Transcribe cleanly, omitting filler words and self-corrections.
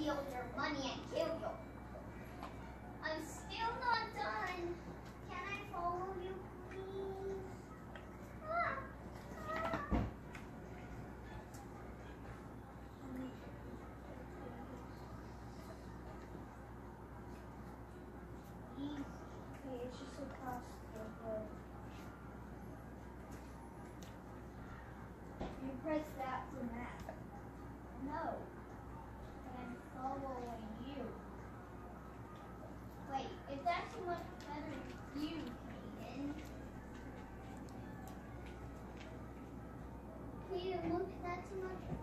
steal your money and kill you. I'm still not done. Can I follow you, please? Ah, ah. Easy. Okay, it's just across the road. You press that for map. No. I'm following you. Wait, it's actually much better view, Kaden. Kaden, look, that's much